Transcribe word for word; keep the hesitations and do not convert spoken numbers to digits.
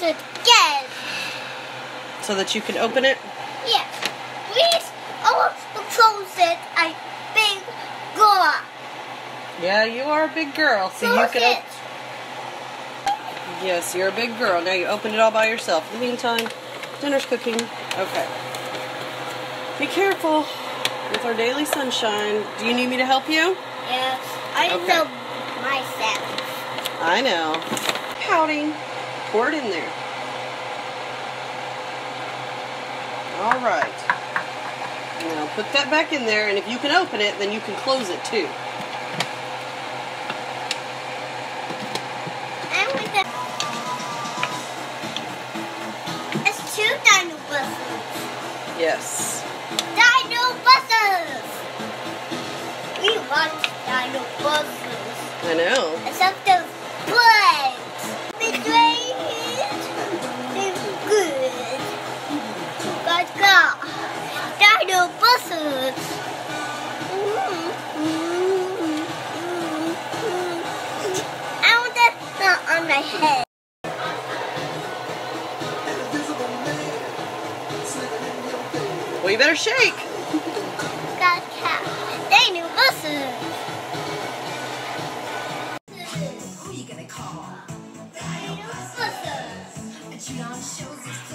it again. So that you can open it? Yes. Please, I want to close it. I'm big girl. Yeah, you are a big girl. So Close you can it. open. Yes, you're a big girl. Now you open it all by yourself. In the meantime, dinner's cooking. Okay. Be careful with our daily sunshine. Do you need me to help you? Yes. I Okay. know myself. I know. Pouting. Pour it in there. All right. Now put that back in there, and if you can open it, then you can close it too. And with the it's two dino buses. Yes. Dino buses. We want dino buses. I know. Except those bugs. They're great. They're good. Let's go. Dino buses. I want that not on my head. Well, you better shake. Got cat. Dino buses. Who you gonna call? Dino buses. But you don't show this